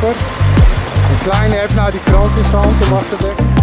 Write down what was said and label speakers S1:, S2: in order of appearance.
S1: De kleine heeft nou die krant in zijn hand, de wasserdek.